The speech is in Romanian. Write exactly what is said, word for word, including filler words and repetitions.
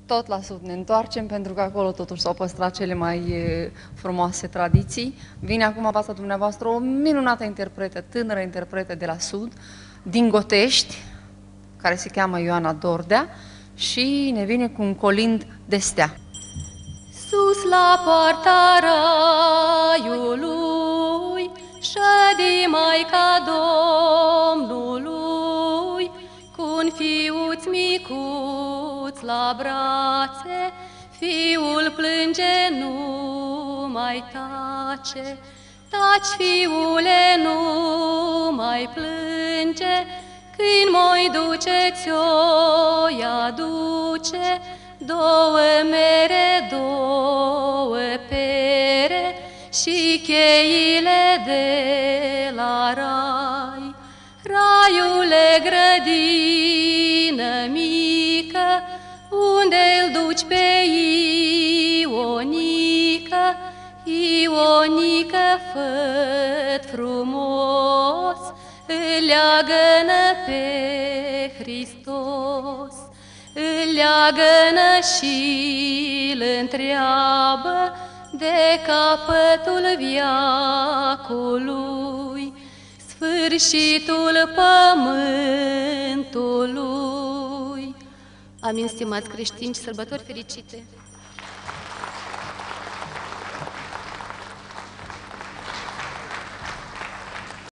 Tot la sud ne întoarcem, pentru că acolo totuși s-au păstrat cele mai e, frumoase tradiții. Vine acum în fața dumneavoastră o minunată interpretă, tânără interpretă de la sud, din Gotești, care se cheamă Ioana Dordea și ne vine cu un colind de stea. Sus la poarta raiului ședi Maica Domnului, cu-un fiuț micuț la brațe, fiul plânge, nu mai tace. Taci, fiule, nu mai plânge, când moi duce, ți-o aduce, două mere, două pere și cheile de la rai. Raiule, grădină mică, unde-l duci pe Ionică, Ionică, făt frumos, îl leagănă pe Hristos. Îl leagănă și îl întreabă de capătul viacului, sfârșitul pământului. Amin, stimați creștini, sărbători fericite!